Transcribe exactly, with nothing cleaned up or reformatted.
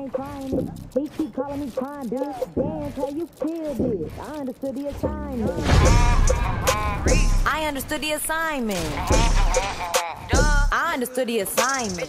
trying it. He keep calling me crime, bitch. Dance how you kill this. I understood the assignment. I understood the assignment. I understood the assignment.